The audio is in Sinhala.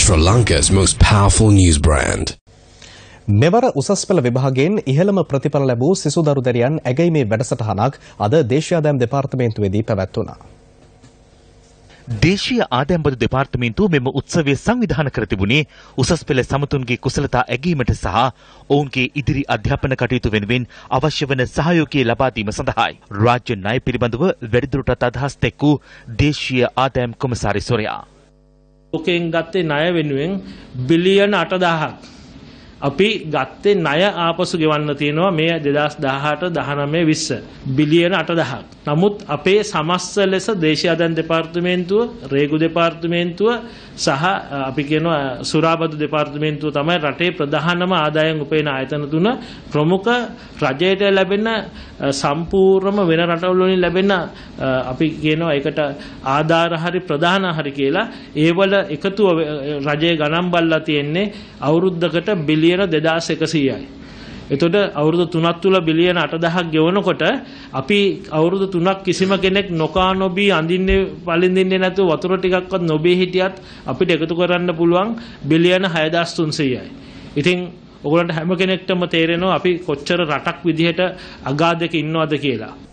Sri Lanka's most powerful news brand. මෙවර උසස් පෙළ විභාගයෙන් ඉහළම ප්‍රතිඵල ලැබූ සිසු දරු දැරියන් ඇගයීමේ වැඩසටහනක් අද දේශීය ආදායම් දෙපාර්තමේන්තුවේදී පැවැත්වුණා. දේශීය ආදායම් බදු දෙපාර්තමේන්තුව මෙම උත්සවය සංවිධානය කර තිබුණේ උසස් පෙළ සමතුන්ගේ කුසලතා ඇගීමට සහ ඔවුන්ගේ ඉදිරි අධ්‍යාපන කටයුතු වෙනුවෙන් අවශ්‍ය වන සහයෝගය ලබා දීම සඳහායි. රාජ්‍ය ණය පිළිබඳව වැඩිදුරටත් අදහස් දැක්වූ දේශීය ආදායම් කොමසාරිස්වරයා. ඔකෙන් ගත්තේ ණය වෙනුවෙන් බිලියන 8000ක් අපි ගත්තේ ණය ආපසු ගෙවන්න තියෙනවා මේ 2018 19 20 බිලියන 8000ක්. නමුත් අපේ සමස්ත ලෙස දේශීය ආදායම් දෙපාර්තමේන්තුව, රේගු දෙපාර්තමේන්තුව සහ අපි කියනවා සුරාබදු දෙපාර්තමේන්තුව තමයි රටේ ප්‍රධානම ආදායම් උපයන ආයතන තුන. ප්‍රමුඛ රජයට ලැබෙන සම්පූර්ණම වෙන රටවල වලින් ලැබෙන අපි කියනවා ඒකට ආධාර හරි ප්‍රධාන හරි කියලා ඒවල එකතුව රජයේ ගණන් බලලා තියෙන්නේ අවුරුද්දකට බිලියන 2100යි. එතකොට අවුරුදු 3ක් තුල බිලියන 8000ක් ගෙවනකොට අපි අවුරුදු 3ක් කිසිම කෙනෙක් නොකා නොබී අඳින්නේ පළඳින්නේ නැතුව වතුර ටිකක්වත් නොබී හිටියත් අපිට එකතු කරන්න පුළුවන් බිලියන 6300යි. ඉතින් ඔයගොල්ලන්ට හැම කෙනෙක්ටම තේරෙනවා අපි කොච්චර රටක් විදිහට අගාධයක ඉන්නවද කියලා.